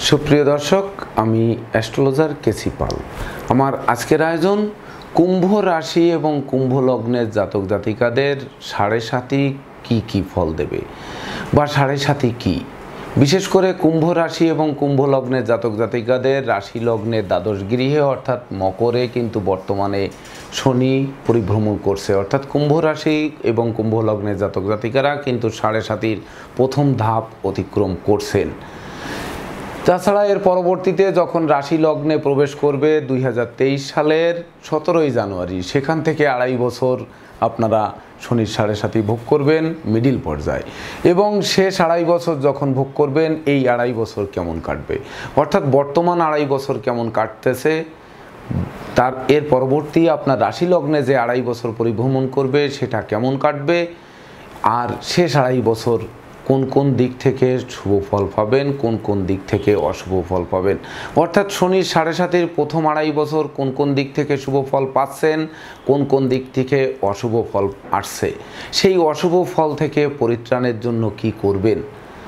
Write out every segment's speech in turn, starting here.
সুপ্রিয় দর্শক, আমি অ্যাস্ট্রোলজার কেসি পাল। আমার আজকের আয়োজন কুম্ভ রাশি এবং কুম্ভ লগ্নের জাতক জাতিকাদের সাড়ে সাতি কি ফল দেবে বা সাড়ে সাতি কি। বিশেষ করে কুম্ভ রাশি এবং কুম্ভ লগ্নের জাতক জাতিকাদের রাশি লগ্নের দ্বাদশ গৃহে অর্থাৎ মকরে কিন্তু বর্তমানে শনি পরিভ্রমণ করছে, অর্থাৎ কুম্ভ রাশি এবং কুম্ভ লগ্নের জাতক জাতিকারা কিন্তু সাড়ে সাতির প্রথম ধাপ অতিক্রম করছেন। তাছাড়া এর পরবর্তীতে যখন রাশি লগ্নে প্রবেশ করবে 2023 সালের 17ই জানুয়ারি, সেখান থেকে আড়াই বছর আপনারা শনির সাড়ে সাতি ভোগ করবেন মিডিল পর্যায়ে, এবং শেষ আড়াই বছর যখন ভোগ করবেন এই আড়াই বছর কেমন কাটবে, অর্থাৎ বর্তমান আড়াই বছর কেমন কাটতেছে, তার এর পরবর্তী আপনার রাশি লগ্নে যে আড়াই বছর পরিভ্রমণ করবে সেটা কেমন কাটবে, আর শেষ আড়াই বছর কোন কোন দিক থেকে শুভ ফল পাবেন, কোন কোন দিক থেকে অশুভ ফল পাবেন, অর্থাৎ শনির সাড়ে সাতির প্রথম আড়াই বছর কোন কোন দিক থেকে শুভ ফল পাচ্ছেন, কোন কোন দিক থেকে অশুভ ফল আসছে, সেই অশুভ ফল থেকে পরিত্রাণের জন্য কি করবেন,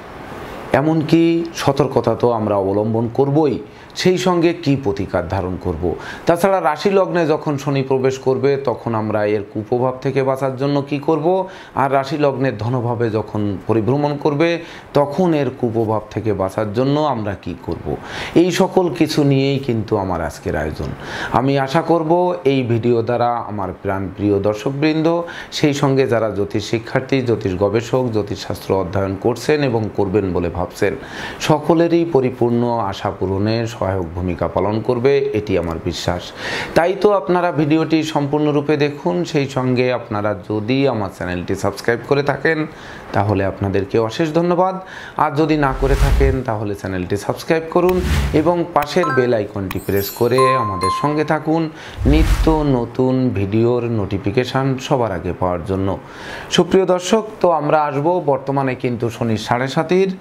এমনকি সতর্কতা তো আমরা অবলম্বন করবই, সেই সঙ্গে কি প্রতিকার ধারণ করব। তাছাড়া রাশি লগ্নে যখন শনি প্রবেশ করবে তখন আমরা এর কুপ্রভাব থেকে বাঁচার জন্য কি করব, আর রাশি লগ্নের ধনভাবে যখন পরিভ্রমণ করবে তখন এর কুপ্রভাব থেকে বাঁচার জন্য আমরা কি করব। এই সকল কিছু নিয়েই কিন্তু আমার আজকের আয়োজন। আমি আশা করব এই ভিডিও দ্বারা আমার প্রাণপ্রিয় দর্শকবৃন্দ, সেই সঙ্গে যারা জ্যোতিষ শিক্ষার্থী, জ্যোতিষ গবেষক, জ্যোতিষশাস্ত্র অধ্যয়ন করছেন এবং করবেন বলে ভাবছেন, সকলেরই পরিপূর্ণ আশা পূরণে সহায়ক ভূমিকা পালন করবে, এটি আমার বিশ্বাস। তাই তো আপনারা ভিডিওটি সম্পূর্ণরূপে দেখুন, সেই সঙ্গে আপনারা যদি আমার চ্যানেলটি সাবস্ক্রাইব করে থাকেন তাহলে আপনাদেরকে অশেষ ধন্যবাদ, আর যদি না করে থাকেন তাহলে চ্যানেলটি সাবস্ক্রাইব করুন এবং পাশের বেল আইকনটি প্রেস করে আমাদের সঙ্গে থাকুন নিত্য নতুন ভিডিওর নোটিফিকেশান সবার আগে পাওয়ার জন্য। সুপ্রিয় দর্শক, তো আমরা আসব বর্তমানে কিন্তু শনির সাড়ে সাতির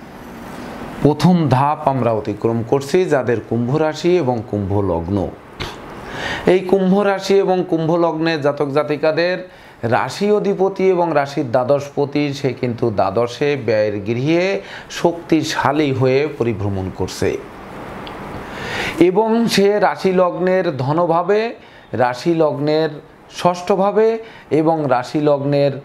প্রথম ধাপ আমরা অতিক্রম করছি যাদের কুম্ভ রাশি এবং কুম্ভ লগ্ন। এই কুম্ভ রাশি এবং কুম্ভ লগ্নের জাতক জাতিকাদের রাশি অধিপতি এবং রাশির দ্বাদশপতি সে কিন্তু দ্বাদশে ব্যয়ের গৃহে শক্তিশালী হয়ে পরিভ্রমণ করছে, এবং সে রাশি লগ্নের ধনভাবে, রাশি লগ্নের ষষ্ঠভাবে এবং রাশি লগ্নের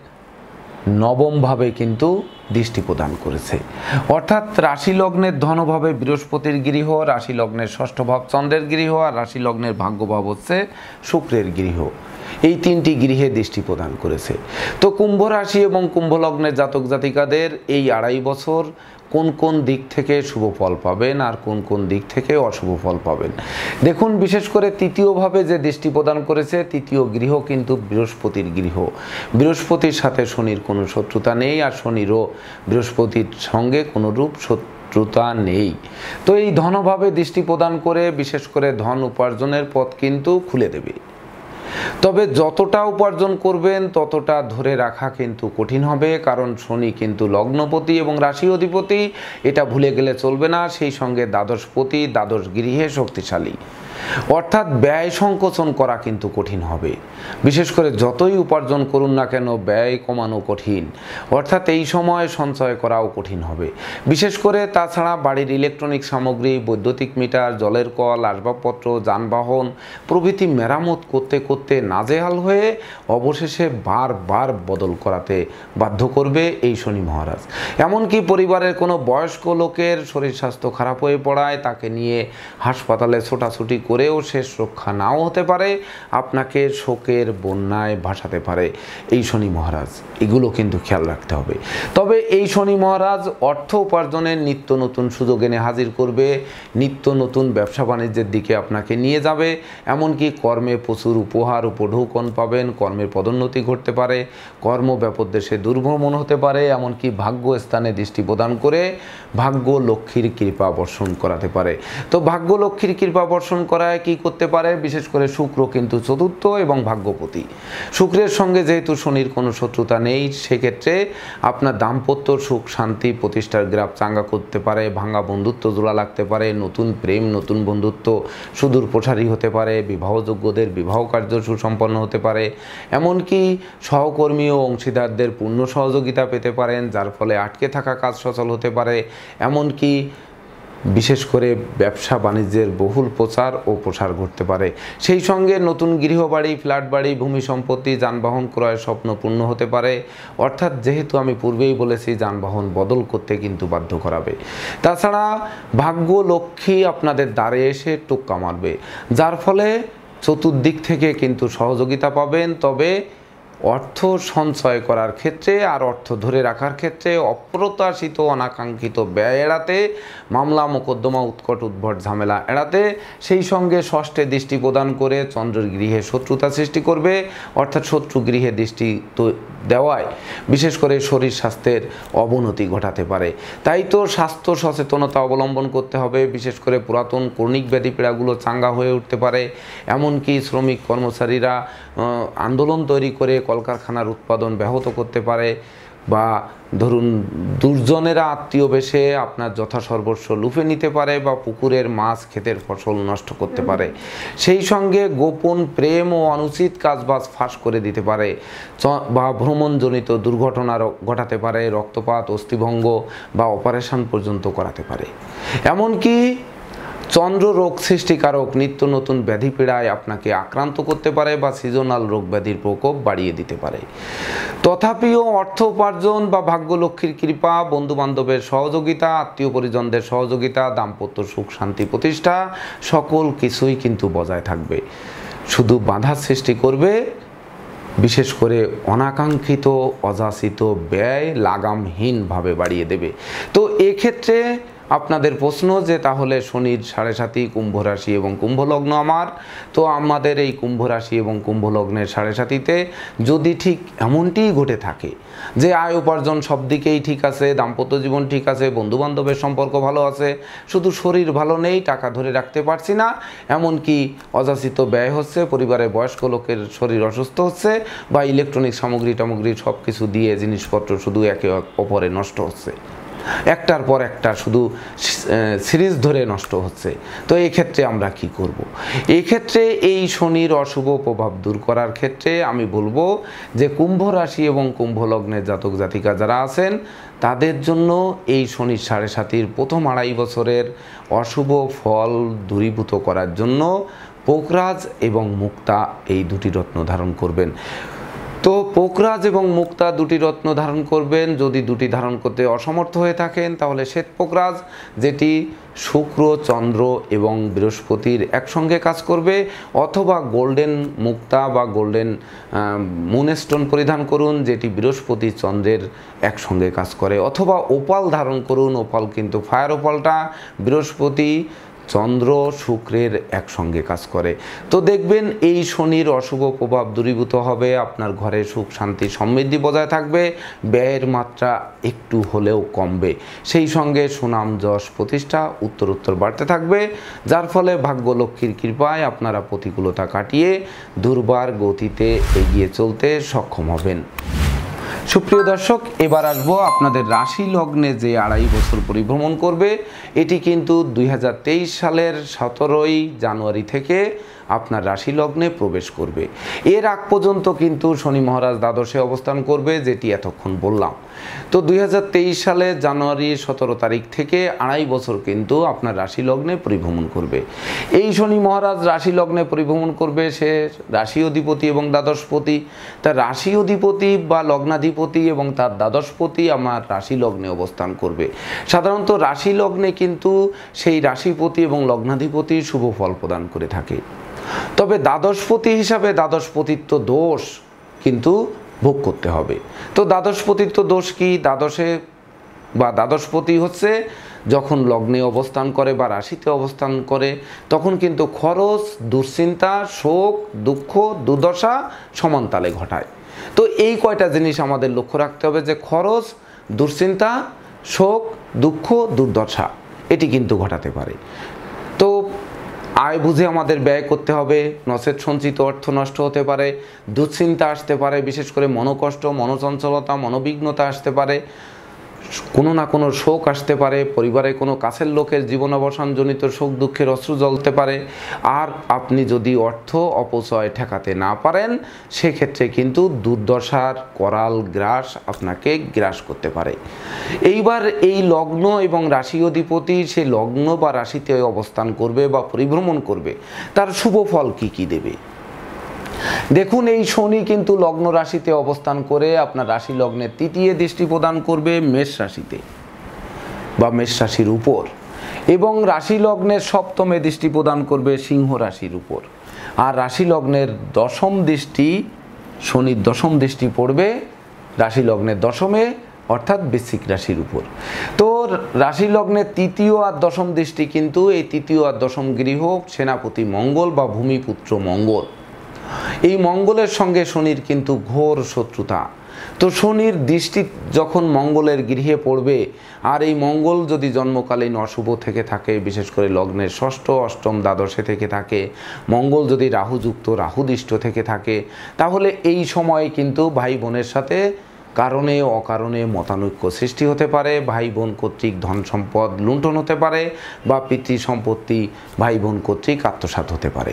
নবমভাবে কিন্তু দৃষ্টি প্রদান করেছে, অর্থাৎ রাশি লগ্নের ধনভাবে বৃহস্পতির গৃহ, রাশি লগ্নের ষষ্ঠ ভাব চন্দ্রের গৃহ, আর রাশি লগ্নের ভাগ্যভাব হচ্ছে শুক্রের গৃহ। এই তিনটি গৃহে দৃষ্টি প্রদান করেছে। তো কুম্ভ রাশি এবং কুম্ভ লগ্নের জাতক জাতিকাদের এই আড়াই বছর কোন কোন দিক থেকে শুভ ফল পাবেন আর কোন কোন দিক থেকে অশুভ ফল পাবেন দেখুন। বিশেষ করে তৃতীয়ভাবে যে দৃষ্টি প্রদান করেছে, তৃতীয় গৃহ কিন্তু বৃহস্পতির গৃহ। বৃহস্পতির সাথে শনির কোনো শত্রুতা নেই, আর শনিরও বৃহস্পতির সঙ্গে কোনো রূপ শত্রুতা নেই। তো এই ধনভাবে দৃষ্টি প্রদান করে বিশেষ করে ধন উপার্জনের পথ কিন্তু খুলে দেবে। তবে যতটা উপার্জন করবেন ততটা ধরে রাখা কিন্তু কঠিন হবে, কারণ শনি কিন্তু লগ্নপতি এবং রাশি অধিপতি, এটা ভুলে গেলে চলবে না। সেই সঙ্গে দ্বাদশপতি দ্বাদশ গৃহে শক্তিশালী, অর্থাৎ ব্যয় সংকোচন করা কিন্তু কঠিন হবে। বিশেষ করে যতই উপার্জন করুন না কেন ব্যয় কমানো কঠিন, অর্থাৎ এই সময় সঞ্চয় করাও কঠিন হবে। বিশেষ করে তাছাড়া বাড়ির ইলেকট্রনিক সামগ্রী, বৈদ্যুতিক মিটার, জলের কল, আসবাবপত্র, যানবাহন প্রভৃতি মেরামত করতে করতে নাজেহাল হয়ে অবশেষে বারবার বদল করাতে বাধ্য করবে এই শনি মহারাজ। এমনকি পরিবারের কোনো বয়স্ক লোকের শরীর স্বাস্থ্য খারাপ হয়ে পড়ায় তাকে নিয়ে হাসপাতালে ছোটাছুটি করেও শেষ রক্ষা নাও হতে পারে, আপনাকে শোকের বন্যায় ভাসাতে পারে এই শনি মহারাজ। এগুলো কিন্তু খেয়াল রাখতে হবে। তবে এই শনি মহারাজ অর্থ উপার্জনের নিত্য নতুন সুযোগ এনে হাজির করবে, নিত্য নতুন ব্যবসা বাণিজ্যের দিকে আপনাকে নিয়ে যাবে, এমনকি কর্মে প্রচুর উপহার উপঢৌকন পাবেন, কর্মের পদোন্নতি ঘটতে পারে, কর্ম ব্যাপদেশে দুর্ভ্রমণ হতে পারে, এমনকি ভাগ্য স্থানে দৃষ্টি প্রদান করে ভাগ্য লক্ষ্মীর কৃপা বর্ষণ করাতে পারে। তো ভাগ্য লক্ষ্মীর কৃপা বর্ষণ করায় কি করতে পারে, বিশেষ করে শুক্র কিন্তু চতুর্থ এবং ভাগ্যপতি। শুক্রের সঙ্গে যেহেতু শনির কোনো শত্রুতা নেই, সেক্ষেত্রে আপনার দাম্পত্য সুখ শান্তি প্রতিষ্ঠার গ্রাফ চাঙ্গা করতে পারে, ভাঙা বন্ধুত্ব জোড়া লাগতে পারে, নতুন প্রেম নতুন বন্ধুত্ব সুদূর প্রসারী হতে পারে, বিবাহযোগ্যদের বিবাহ কার্য সুসম্পন্ন হতে পারে, এমনকি সহকর্মী ও অংশীদারদের পূর্ণ সহযোগিতা পেতে পারেন, যার ফলে আটকে থাকা কাজ সচল হতে পারে, এমনকি বিশেষ করে ব্যবসা বাণিজ্যের বহুল প্রচার ও প্রসার ঘটতে পারে। সেই সঙ্গে নতুন গৃহবাড়ি, ফ্ল্যাট বাড়ি, ভূমি সম্পত্তি, যানবাহন ক্রয়ের স্বপ্ন পূর্ণ হতে পারে। অর্থাৎ যেহেতু আমি পূর্বেই বলেছি যানবাহন বদল করতে কিন্তু বাধ্য করাবে। তাছাড়া ভাগ্য লক্ষ্মী আপনাদের দ্বারে এসে টোক্কা মারবে, যার ফলে চতুর্দিক থেকে কিন্তু সহযোগিতা পাবেন। তবে অর্থ সঞ্চয় করার ক্ষেত্রে আর অর্থ ধরে রাখার ক্ষেত্রে অপ্রত্যাশিত অনাকাঙ্ক্ষিত ব্যয় এড়াতে, মামলা মোকদ্দমা উৎকট উদ্ভট ঝামেলা এড়াতে, সেই সঙ্গে ষষ্ঠে দৃষ্টি প্রদান করে চন্দ্রের গৃহে শত্রুতা সৃষ্টি করবে। অর্থাৎ শত্রু গৃহে দৃষ্টি দেওয়ায় বিশেষ করে শরীর স্বাস্থ্যের অবনতি ঘটাতে পারে। তাই তো স্বাস্থ্য সচেতনতা অবলম্বন করতে হবে। বিশেষ করে পুরাতন ক্রনিক ব্যাধি পীড়াগুলো চাঙ্গা হয়ে উঠতে পারে। এমনকি শ্রমিক কর্মচারীরা আন্দোলন তৈরি করে কলকারখানার উৎপাদন ব্যাহত করতে পারে, বা ধরুন দুর্জনেরা আত্মীয় বেশে আপনার যথাসর্বস্ব লুফে নিতে পারে, বা পুকুরের মাছ ক্ষেতের ফসল নষ্ট করতে পারে। সেই সঙ্গে গোপন প্রেম ও অনুচিত কাজবাজ ফাঁস করে দিতে পারে, বা ভ্রমণজনিত দুর্ঘটনা ঘটাতে পারে, রক্তপাত, অস্থিভঙ্গ বা অপারেশন পর্যন্ত করাতে পারে। এমনকি চন্দ্র রোগ সৃষ্টিকারক নিত্য নতুন ব্যাধি পীড়ায় আপনাকে আক্রান্ত করতে পারে, বা সিজনাল রোগ ব্যাধির প্রকোপ বাড়িয়ে দিতে পারে। তথাপিও অর্থ উপার্জন বা ভাগ্যলক্ষ্মীর কৃপা, বন্ধুবান্ধবের সহযোগিতা, আত্মীয় পরিজনদের সহযোগিতা, দাম্পত্য সুখ শান্তি প্রতিষ্ঠা সকল কিছুই কিন্তু বজায় থাকবে। শুধু বাধার সৃষ্টি করবে বিশেষ করে অনাকাঙ্ক্ষিত অযাচিত ব্যয় লাগামহীনভাবে বাড়িয়ে দেবে। তো এক্ষেত্রে আপনাদের প্রশ্ন যে তাহলে শনির 7.5 কুম্ভ রাশি এবং কুম্ভ লগ্ন আমার, তো আমাদের এই কুম্ভ রাশি এবং কুম্ভ লগ্নের 7.5-তে যদি ঠিক এমনটিই ঘটে থাকে যে আয় উপার্জন সব দিকেই ঠিক আছে, দাম্পত্য জীবন ঠিক আছে, বন্ধুবান্ধবের সম্পর্ক ভালো আছে, শুধু শরীর ভালো নেই, টাকা ধরে রাখতে পারছি না, এমনকি অযাচিত ব্যয় হচ্ছে, পরিবারের বয়স্ক লোকের শরীর অসুস্থ হচ্ছে, বা ইলেকট্রনিক সামগ্রী সব কিছু দিয়ে জিনিসপত্র শুধু একে অপরে নষ্ট হচ্ছে, একটার পর একটা শুধু সিরিজ ধরে নষ্ট হচ্ছে, তো এই ক্ষেত্রে আমরা কি করব? এই ক্ষেত্রে এই শনির অশুভ প্রভাব দূর করার ক্ষেত্রে আমি বলবো যে কুম্ভ রাশি এবং কুম্ভ লগ্নের জাতক জাতিকা যারা আছেন তাদের জন্য এই শনির 7.5-র প্রথম 2.5 বছরের অশুভ ফল দূরীভূত করার জন্য পোকরাজ এবং মুক্তা এই দুটি রত্ন ধারণ করবেন। তো পোকরাজ এবং মুক্তা দুটি রত্ন ধারণ করবেন। যদি দুটি ধারণ করতে অসমর্থ হয়ে থাকেন তাহলে শ্বেত পোকরাজ, যেটি শুক্র, চন্দ্র এবং বৃহস্পতির একসঙ্গে কাজ করবে, অথবা গোল্ডেন মুক্তা বা গোল্ডেন মুনস্টোন পরিধান করুন, যেটি বৃহস্পতি চন্দ্রের একসঙ্গে কাজ করে, অথবা ওপাল ধারণ করুন। ওপাল কিন্তু ফায়ার ওপালটা বৃহস্পতি চন্দ্র শুক্রের একসঙ্গে কাজ করে। তো দেখবেন এই শনির অশুভ প্রভাব দূরীভূত হবে, আপনার ঘরে সুখ শান্তি সমৃদ্ধি বজায় থাকবে, ব্যয়ের মাত্রা একটু হলেও কমবে, সেই সঙ্গে সুনাম যশ প্রতিষ্ঠা উত্তরোত্তর বাড়তে থাকবে, যার ফলে ভাগ্যলক্ষ্মীর কৃপায় আপনারা প্রতিকূলতা কাটিয়ে দুর্বার গতিতে এগিয়ে চলতে সক্ষম হবেন। সুপ্রিয় দর্শক, এবার আসবো আপনাদের রাশি লগ্নে যে 2.5 বছর পরিভ্রমণ করবে। এটি কিন্তু 2023 সালের 17 জানুয়ারি থেকে আপনার রাশি লগ্নে প্রবেশ করবে। এর আগ পর্যন্ত কিন্তু শনি মহারাজ দ্বাদশে অবস্থান করবে, যেটি এতক্ষণ বললাম। তো 2023 সালের জানুয়ারি 17 তারিখ থেকে 2.5 বছর কিন্তু আপনার রাশি লগ্নে পরিভ্রমণ করবে। এই শনি মহারাজ রাশি লগ্নে পরিভ্রমণ করবে, সে রাশি অধিপতি এবং দ্বাদশপতি। তার রাশি অধিপতি বা লগ্নাধিপতি এবং তার দ্বাদশপতি আমার রাশি লগ্নে অবস্থান করবে। সাধারণত রাশি লগ্নে কিন্তু সেই রাশিপতি এবং লগ্নাধিপতি শুভ ফল প্রদান করে থাকে। তবে দ্বাদশপতি হিসাবে দ্বাদশপতিত্ব দোষ কিন্তু ভোগ করতে হবে। তো দ্বাদশপতিত্ব দোষ কি? দ্বাদশে বা দ্বাদশপতি হচ্ছে যখন লগ্নে অবস্থান করে বা রাশিতে অবস্থান করে তখন কিন্তু খরচ, দুশ্চিন্তা, শোক, দুঃখ, দুর্দশা সমানতালে ঘটায়। তো এই কয়টা জিনিস আমাদের লক্ষ্য রাখতে হবে, যে খরচ, দুশ্চিন্তা, শোক, দুঃখ, দুর্দশা এটি কিন্তু ঘটাতে পারে। তো আয় বুঝে আমাদের ব্যয় করতে হবে, নচেত সঞ্চিত অর্থ নষ্ট হতে পারে, দুশ্চিন্তা আসতে পারে, বিশেষ করে মনোকষ্ট, মনোচঞ্চলতা, মনোবিঘ্নতা আসতে পারে, কোনো না কোনো শোক আসতে পারে, পরিবারে কোনো কাছের লোকের জীবনাবসানজনিত শোক দুঃখের অশ্রু জ্বলতে পারে। আর আপনি যদি অর্থ অপচয় ঠেকাতে না পারেন, সেক্ষেত্রে কিন্তু দুর্দশার করাল গ্রাস আপনাকে গ্রাস করতে পারে। এইবার এই লগ্ন এবং রাশি অধিপতি সে লগ্ন বা রাশিতে অবস্থান করবে বা পরিভ্রমণ করবে, তার শুভ ফল কী কী দেবে। দেখুন, এই শনি কিন্তু লগ্ন রাশিতে অবস্থান করে আপনার রাশি লগ্নের তৃতীয় দৃষ্টি প্রদান করবে মেষ রাশিতে বা মেষ রাশির উপর, এবং রাশি লগ্নের সপ্তমে দৃষ্টি প্রদান করবে সিংহ রাশির উপর। আর রাশি লগ্নের দশম দৃষ্টি, শনির দশম দৃষ্টি পড়বে রাশি লগ্নের দশমে, অর্থাৎ বৃশ্চিক রাশির উপর। তো রাশি লগ্নের তৃতীয় আর দশম দৃষ্টি কিন্তু এই তৃতীয় আর দশম গৃহ সেনাপতি মঙ্গল বা ভূমিপুত্র মঙ্গল, এই মঙ্গলের সঙ্গে শনির কিন্তু ঘোর শত্রুতা। তো শনির দৃষ্টি যখন মঙ্গলের গৃহে পড়বে, আর এই মঙ্গল যদি জন্মকালীন অশুভ থেকে থাকে, বিশেষ করে লগ্নের ষষ্ঠ অষ্টম দ্বাদশে থেকে থাকে, মঙ্গল যদি রাহুযুক্ত রাহুদৃষ্ট থেকে থাকে, তাহলে এই সময়ে কিন্তু ভাই বোনের সাথে কারণে অকারণে মতানৈক্য সৃষ্টি হতে পারে, ভাই বোন কর্তৃক ধন সম্পদ লুণ্ঠন হতে পারে, বা পিতৃ সম্পত্তি ভাই বোন কর্তৃক আত্মসাৎ হতে পারে।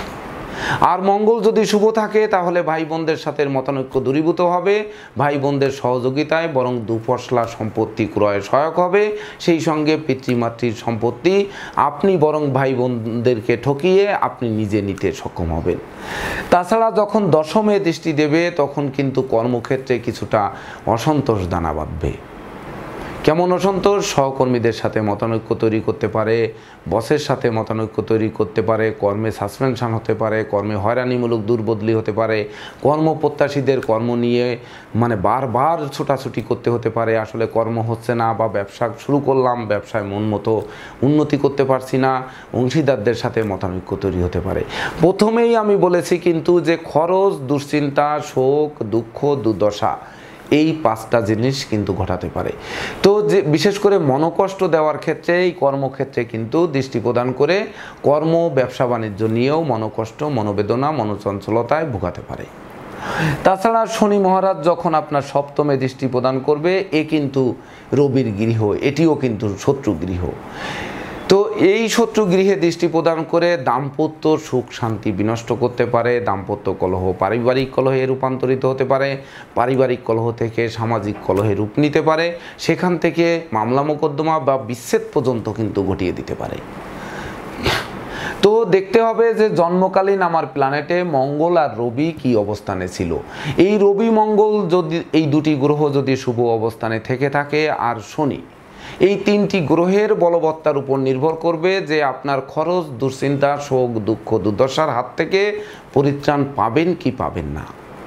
আর মঙ্গল যদি শুভ থাকে, তাহলে ভাই বোনদের সাথে মতানৈক্য দূরীভূত হবে, ভাই বোনদের সহযোগিতায় বরং দুপশলা সম্পত্তি ক্রয়ে সহায়ক হবে। সেই সঙ্গে পিতৃমাতৃর সম্পত্তি আপনি বরং ভাই বোনদেরকে ঠকিয়ে আপনি নিজে নিতে সক্ষম হবেন। তাছাড়া যখন দশমে দৃষ্টি দেবে, তখন কিন্তু কর্মক্ষেত্রে কিছুটা অসন্তোষ দানা বাঁধবে। কেমন অসন্তোষ? সহকর্মীদের সাথে মতানৈক্য তৈরি করতে পারে, বসের সাথে মতানৈক্য তৈরি করতে পারে, কর্মে সাসপেনশন হতে পারে, কর্মে হয়রানিমূলক দুর্বদলি হতে পারে, কর্মপ্রত্যাশীদের কর্ম নিয়ে বারবার ছোটাছুটি করতে হতে পারে, আসলে কর্ম হচ্ছে না, বা ব্যবসা শুরু করলাম, ব্যবসায় মন মতো উন্নতি করতে পারছি না, অংশীদারদের সাথে মতানৈক্য তৈরি হতে পারে। প্রথমেই আমি বলেছি কিন্তু যে খরচ, দুশ্চিন্তা, শোক, দুঃখ, দুর্দশা, এই পাঁচটা জিনিস কিন্তু ঘটাতে পারে। তো যে বিশেষ করে মনোকষ্ট দেওয়ার ক্ষেত্রে, এই কর্মক্ষেত্রে কিন্তু দৃষ্টি প্রদান করে কর্ম, ব্যবসা বাণিজ্য নিয়েও মনোকষ্ট, মনোবেদনা, মনোচঞ্চলতায় ভোগাতে পারে। তাছাড়া শনি মহারাজ যখন আপনার সপ্তমে দৃষ্টি প্রদান করবে, এ কিন্তু রবির গৃহ, এটিও কিন্তু শত্রু গৃহ। তো এই শত্রু গৃহে দৃষ্টি প্রদান করে দাম্পত্য সুখ শান্তি বিনষ্ট করতে পারে, দাম্পত্য কলহ পারিবারিক কলহে রূপান্তরিত হতে পারে, পারিবারিক কলহ থেকে সামাজিক কলহে রূপ নিতে পারে, সেখান থেকে মামলা মোকদ্দমা বা বিচ্ছেদ পর্যন্ত কিন্তু ঘটিয়ে দিতে পারে। তো দেখতে হবে যে জন্মকালীন আমার প্ল্যানেটে মঙ্গল আর রবি কি অবস্থানে ছিল। এই রবি মঙ্গল যদি, এই দুটি গ্রহ যদি শুভ অবস্থানে থেকে থাকে, আর শনি, এই তিনটি গ্রহের বলবত্তার উপর নির্ভর করবে যে আপনার খরচ, দুশ্চিন্তা, শোক, দুঃখ, দুর্দশার হাত থেকে পরিত্রাণ পাবেন কি পাবেন না।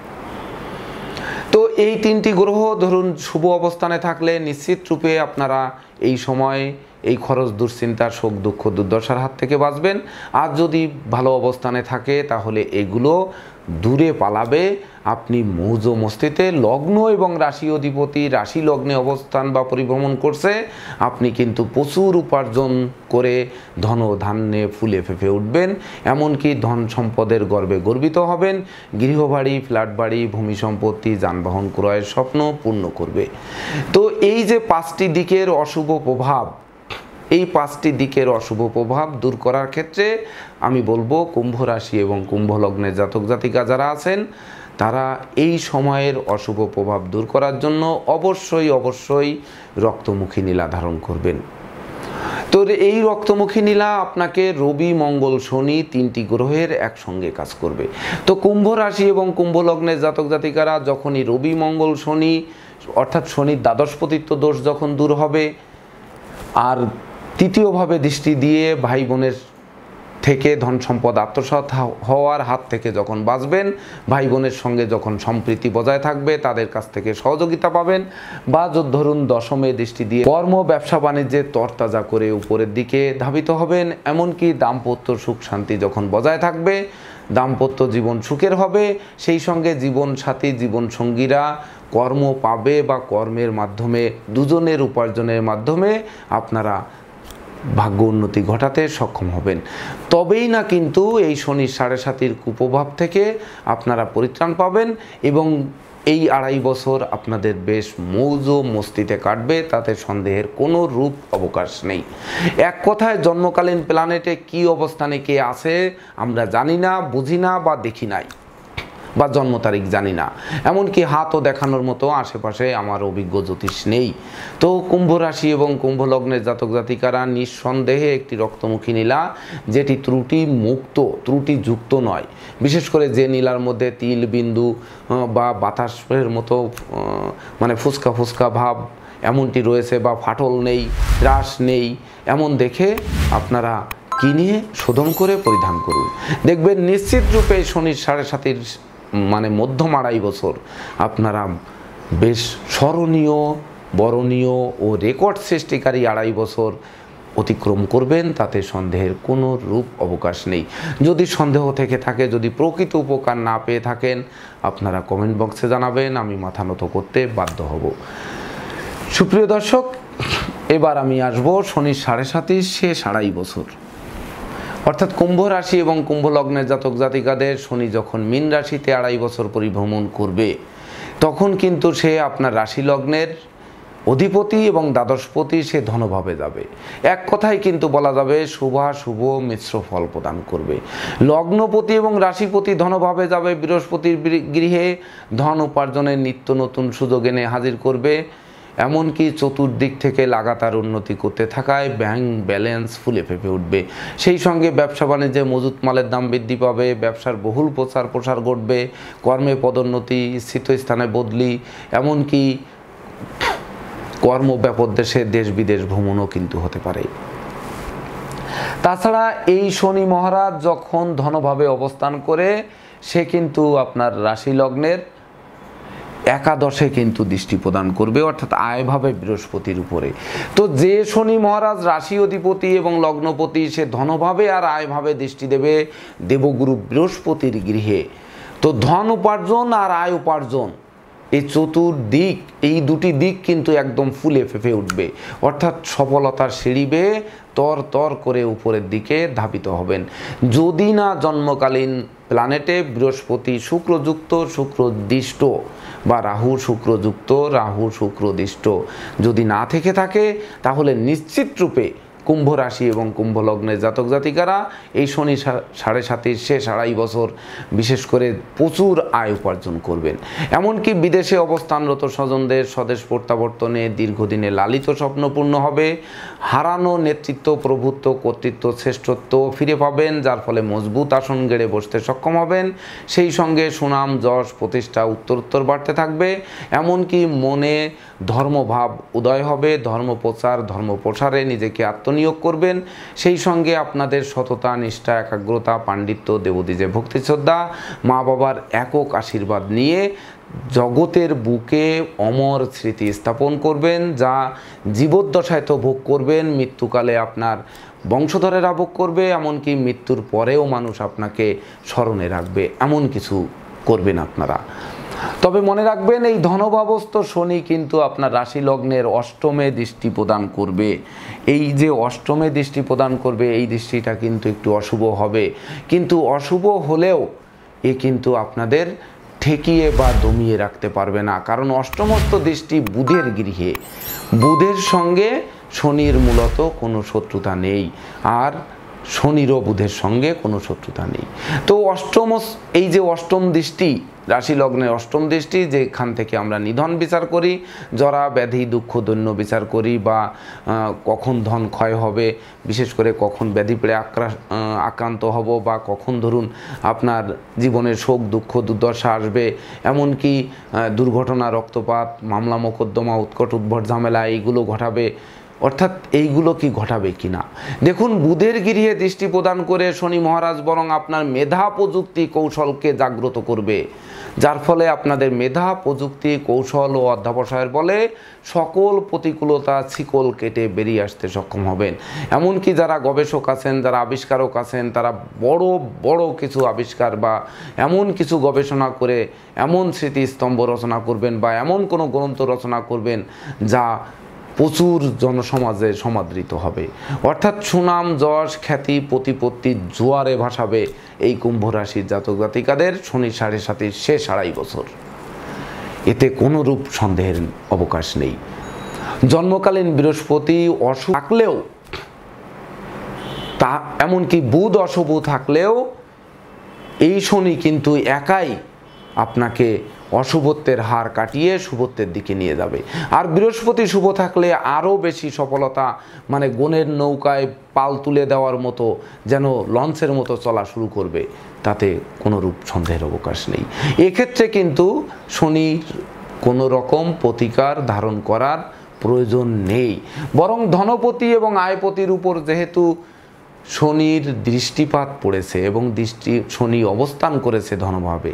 তো এই তিনটি গ্রহ ধরুন শুভ অবস্থানে থাকলে নিশ্চিত রূপে আপনারা এই সময় এই খরচ, দুশ্চিন্তা, শোক, দুঃখ, দুর্দশার হাত থেকে বাঁচবেন। আর যদি ভালো অবস্থানে থাকে, তাহলে এগুলো দূরে পালাবে। আপনি মৌজ মস্তিতে লগ্ন এবং রাশি অধিপতি রাশি লগ্নে অবস্থান বা পরিভ্রমণ করছে, আপনি কিন্তু প্রচুর উপার্জন করে ধন ধান্যে ফুলে ফেঁপে উঠবেন, এমনকি ধন সম্পদের গর্বে গর্বিত হবেন, গৃহবাড়ি, ফ্ল্যাট বাড়ি, ভূমি সম্পত্তি, যানবাহন ক্রয়ের স্বপ্ন পূর্ণ করবে। তো এই যে পাঁচটি দিকের অশুভ প্রভাব, এই পাঁচটি দিকের অশুভ প্রভাব দূর করার ক্ষেত্রে আমি বলবো কুম্ভ রাশি এবং কুম্ভ লগ্নের জাতক জাতিকা যারা আছেন, তারা এই সময়ের অশুভ প্রভাব দূর করার জন্য অবশ্যই রক্তমুখী নীলা ধারণ করবেন। তো এই রক্তমুখী নীলা আপনাকে রবি, মঙ্গল, শনি তিনটি গ্রহের একসঙ্গে কাজ করবে। তো কুম্ভ রাশি এবং কুম্ভ লগ্নের জাতক জাতিকারা যখনই রবি, মঙ্গল, শনি, অর্থাৎ শনির দ্বাদশপতিত্ব দোষ যখন দূর হবে, আর তৃতীয়ভাবে দৃষ্টি দিয়ে ভাই বোনের থেকে ধন সম্পদ আত্মসাৎ হওয়ার হাত থেকে যখন বাঁচবেন, ভাই বোনের সঙ্গে যখন সম্প্রীতি বজায় থাকবে, তাদের কাছ থেকে সহযোগিতা পাবেন, বা ধরুন দশমে দৃষ্টি দিয়ে কর্ম, ব্যবসা বাণিজ্যে তরতাজা করে উপরের দিকে ধাবিত হবেন, এমনকি দাম্পত্য সুখ শান্তি যখন বজায় থাকবে, দাম্পত্য জীবন সুখের হবে, সেই সঙ্গে জীবন সাথী, জীবন সঙ্গীরা কর্ম পাবে বা কর্মের মাধ্যমে দুজনের উপার্জনের মাধ্যমে আপনারা ভাগ্য উন্নতি ঘটাতে সক্ষম হবেন। তবেই না কিন্তু এই শনির 7.5 কুপ্রভাব থেকে আপনারা পরিত্রাণ পাবেন এবং এই আড়াই বছর আপনাদের বেশ মৌজ মস্তিতে কাটবে, তাতে সন্দেহের কোনো রূপ অবকাশ নেই। এক কথায় জন্মকালীন প্ল্যানেটে কি অবস্থানে কে আছে আমরা জানি না, বুঝি না বা দেখি নাই, বা জন্ম তারিখ জানি না, এমনকি হাতও দেখানোর মতো আশেপাশে আমার অভিজ্ঞ জ্যোতিষ নেই। তো কুম্ভ রাশি এবং কুম্ভ লগ্নের জাতক জাতিকারা নিঃসন্দেহে একটি রক্তমুখী নীলা, যেটি ত্রুটি মুক্ত, ত্রুটিযুক্ত নয়। বিশেষ করে যে নীলার মধ্যে তিল বিন্দু বা বাতাসের মতো মানে ফুসকা ফুসকা ভাব এমনটি রয়েছে, বা ফাটল নেই, হ্রাস নেই, এমন দেখে আপনারা কিনে শোধন করে পরিধান করুন। দেখবেন নিশ্চিত রূপে শনির 7.5 মানে মধ্যম আড়াই বছর আপনারা বেশ স্মরণীয়, বরণীয় ও রেকর্ড সৃষ্টিকারী আড়াই বছর অতিক্রম করবেন, তাতে সন্দেহের কোনো রূপ অবকাশ নেই। যদি সন্দেহ থেকে থাকে, যদি প্রকৃত উপকার না পেয়ে থাকেন, আপনারা কমেন্ট বক্সে জানাবেন, আমি মাথা নত করতে বাধ্য হব। সুপ্রিয় দর্শক, এবার আমি আসবো শনির 7.5 শেষ আড়াই বছর, অর্থাৎ কুম্ভ রাশি এবং কুম্ভ লগ্নের জাতক জাতিকাদের শনি যখন মীন রাশিতে আড়াই বছর পরিভ্রমণ করবে, তখন কিন্তু সে আপনার রাশি লগ্নের অধিপতি এবং দ্বাদশপতি, সে ধনভাবে যাবে। এক কথায় কিন্তু বলা যাবে শুভ মিশ্র ফল প্রদান করবে। লগ্নপতি এবং রাশিপতি ধনভাবে যাবে, বৃহস্পতির গৃহে ধন উপার্জনের নিত্য নতুন সুযোগ এনে হাজির করবে। এমনকি চতুর্দিক থেকে লাগাতার উন্নতি করতে থাকায় ব্যাংক ব্যালেন্স ফুলে ফেঁপে উঠবে। সেই সঙ্গে ব্যবসা বাণিজ্যে মজুত মালের দাম বৃদ্ধি পাবে, ব্যবসার বহুল প্রসার ঘটবে, কর্মে পদোন্নতি, স্থিতস্থানে বদলি, এমনকি কর্ম ব্যাপক দেশে দেশ বিদেশ ভ্রমণও কিন্তু হতে পারে। তাছাড়া এই শনি মহারাজ যখন ধনভাবে অবস্থান করে, সে কিন্তু আপনার রাশি লগ্নের একাদশে কিন্তু দৃষ্টি প্রদান করবে, অর্থাৎ আয়ভাবে বৃহস্পতির উপরে। তো যে শনি মহারাজ রাশি অধিপতি এবং লগ্নপতি, সে ধনভাবে আর আয়ভাবে দৃষ্টি দেবে দেবগুরু বৃহস্পতির গৃহে। তো ধন উপার্জন আর আয় উপার্জন, এই চতুর্দিক, এই দুটি দিক কিন্তু একদম ফুলে ফেঁপে উঠবে, অর্থাৎ সফলতার সিঁড়ি বেয়ে তর তর করে উপরের দিকে ধাবিত হবেন। যদি না জন্মকালীন প্ল্যানেটে বৃহস্পতি শুক্রযুক্ত, শুক্রদৃষ্ট, বা রাহু শুক্রযুক্ত, রাহু শুক্রদৃষ্ট যদি না থেকে থাকে, তাহলে নিশ্চিত রূপে কুম্ভ রাশি এবং কুম্ভ লগ্নের জাতক জাতিকারা এই শনি 7.5 শেষ আড়াই বছর বিশেষ করে প্রচুর আয় উপার্জন করবেন। এমনকি বিদেশে অবস্থানরত স্বজনদের স্বদেশ প্রত্যাবর্তনে দীর্ঘদিনে লালিত স্বপ্নপূর্ণ হবে। হারানো নেতৃত্ব, প্রভুত্ব, কর্তৃত্ব, শ্রেষ্ঠত্ব ফিরে পাবেন, যার ফলে মজবুত আসন গেড়ে বসতে সক্ষম হবেন। সেই সঙ্গে সুনাম, যশ, প্রতিষ্ঠা উত্তরোত্তর বাড়তে থাকবে। এমনকি মনে ধর্মভাব উদয় হবে, ধর্মপ্রচার, ধর্মপ্রসারে নিজেকে আত্মনিয়োগ করবেন। সেই সঙ্গে আপনাদের সততা, নিষ্ঠা, একাগ্রতা, পাণ্ডিত্য, দেবদ্বীজে ভক্তি শ্রদ্ধা, মা বাবার একক আশীর্বাদ নিয়ে জগতের বুকে অমর স্মৃতি স্থাপন করবেন, যা জীবদ্দশায় তো ভোগ করবেন, মৃত্যুকালে আপনার বংশধরেরা ভোগ করবে, এমনকি মৃত্যুর পরেও মানুষ আপনাকে স্মরণে রাখবে, এমন কিছু করবেন আপনারা। তবে মনে রাখবেন, এই ধনভাবস্থ শনি কিন্তু আপনার রাশি লগ্নের অষ্টমে দৃষ্টি প্রদান করবে। এই যে অষ্টমে দৃষ্টি প্রদান করবে, এই দৃষ্টিটা কিন্তু একটু অশুভ হবে, কিন্তু অশুভ হলেও এ কিন্তু আপনাদের ঠেকিয়ে বা দমিয়ে রাখতে পারবে না, কারণ অষ্টমস্ত দৃষ্টি বুধের গৃহে, বুধের সঙ্গে শনির মূলত কোনো শত্রুতা নেই, আর শনিরও বুধের সঙ্গে কোনো শত্রুতা নেই। তো এই যে অষ্টম দৃষ্টি, রাশি লগ্নের অষ্টম দৃষ্টি, যেখান থেকে আমরা নিধন বিচার করি, জরা ব্যাধি দুঃখ দৈন্য বিচার করি, বা কখন ধন ক্ষয় হবে, বিশেষ করে কখন ব্যাধি পেড়ে আক্রান্ত হব, বা কখন ধরুন আপনার জীবনের শোক দুঃখ দুর্দশা আসবে, এমনকি দুর্ঘটনা, রক্তপাত, মামলা মোকদ্দমা, উৎকট উদ্ভট ঝামেলা এইগুলো ঘটাবে, অর্থাৎ এইগুলো কি ঘটাবে কিনা। দেখুন, বুধের গৃহে দৃষ্টি প্রদান করে শনি মহারাজ বরং আপনার মেধা, প্রযুক্তি, কৌশলকে জাগ্রত করবে, যার ফলে আপনাদের মেধা, প্রযুক্তি, কৌশল ও অধ্যাবসায়ের বলে সকল প্রতিকূলতা শিকল কেটে বেরিয়ে আসতে সক্ষম হবেন। এমনকি যারা গবেষক আছেন, যারা আবিষ্কারক আছেন, তারা বড় বড় কিছু আবিষ্কার বা এমন কিছু গবেষণা করে এমন স্মৃতিস্তম্ভ রচনা করবেন, বা এমন কোনো গ্রন্থ রচনা করবেন যা প্রচুর জনসমাজে সমাদৃত হবে, অর্থাৎ সুনাম, যশ, খ্যাতি, প্রতিপত্তির জোয়ারে ভাসাবে এই কুম্ভ রাশির জাতক জাতিকাদের শনি 7.5 শেষ আড়াই বছর। এতে কোনো রূপ সন্দেহের অবকাশ নেই। জন্মকালীন বৃহস্পতি অশুভ থাকলেও, তা এমনকি বুধ অশুভ থাকলেও এই শনি কিন্তু একাই আপনাকে অশুভত্বের হার কাটিয়ে শুভত্বের দিকে নিয়ে যাবে। আর বৃহস্পতি শুভ থাকলে আরও বেশি সফলতা, মানে গুণের নৌকায় পাল তুলে দেওয়ার মতো, যেন লঞ্চের মতো চলা শুরু করবে, তাতে কোনো রূপ সন্দেহের অবকাশ নেই। এক্ষেত্রে কিন্তু শনির কোনো রকম প্রতিকার ধারণ করার প্রয়োজন নেই, বরং ধনপতি এবং আয়পতির উপর যেহেতু শনির দৃষ্টিপাত পড়েছে এবং শনি অবস্থান করেছে ধনভাবে,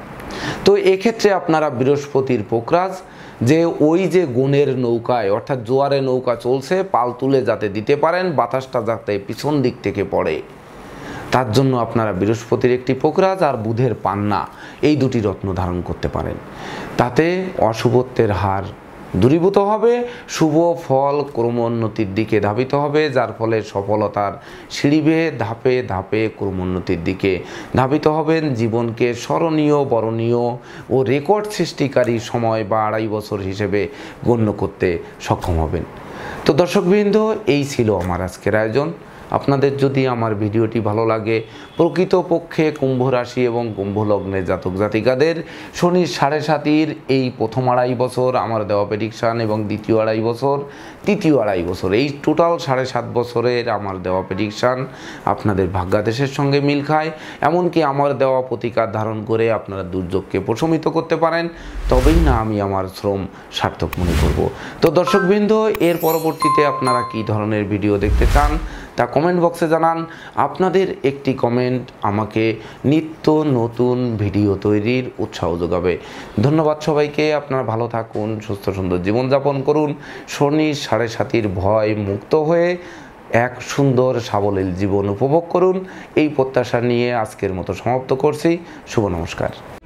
তো এক্ষেত্রে আপনারা বৃহস্পতির পোকরাজ, যে ওই যে গুণের নৌকায় অর্থাৎ জোয়ারে নৌকা চলছে, পাল তুলে যাতে দিতে পারেন, বাতাসটা যাতে পিছন দিক থেকে পড়ে, তার জন্য আপনারা বৃহস্পতির একটি পোকরাজ আর বুধের পান্না, এই দুটি রত্ন ধারণ করতে পারেন। তাতে অশুভত্বের হার দূরীভূত হবে, শুভ ফল ক্রমোন্নতির দিকে ধাবিত হবে, যার ফলে সফলতার সিঁড়ি বেয়ে ধাপে ধাপে ক্রমোন্নতির দিকে ধাবিত হবেন। জীবনকে স্মরণীয়, বরণীয় ও রেকর্ড সৃষ্টিকারী সময় বা 2.5 বছর হিসেবে গণ্য করতে সক্ষম হবেন। তো দর্শকবৃন্দ, এই ছিল আমার আজকের আয়োজন। আপনাদের যদি আমার ভিডিওটি ভালো লাগে, প্রকৃতপক্ষে কুম্ভ রাশি এবং কুম্ভ লগ্নের জাতক জাতিকাদের শনির 7.5-এর এই প্রথম 2.5 বছর আমার দেওয়া প্রেডিকশান এবং দ্বিতীয় 2.5 বছর, তৃতীয় 2.5 বছর, এই টোটাল 7.5 বছরের আমার দেওয়া প্রেডিকশান আপনাদের ভাগ্যাদেশের সঙ্গে মিল খায়। এমনকি আমার দেওয়া প্রতিকার ধারণ করে আপনারা দুর্যোগকে প্রশমিত করতে পারেন, তবেই না আমি আমার শ্রম সার্থক মনে করব। তো দর্শকবৃন্দ, এর পরবর্তীতে আপনারা কী ধরনের ভিডিও দেখতে চান তা কমেন্ট বক্সে জানান। আপনাদের একটি কমেন্ট আমাকে নিত্য নতুন ভিডিও তৈরির উৎসাহ যোগাবে। ধন্যবাদ সবাইকে। আপনারা ভালো থাকুন, সুস্থ সুন্দর জীবনযাপন করুন, শনির 7.5-এর ভয় মুক্ত হয়ে এক সুন্দর সাবলীল জীবন উপভোগ করুন, এই প্রত্যাশা নিয়ে আজকের মতো সমাপ্ত করছি। শুভ নমস্কার।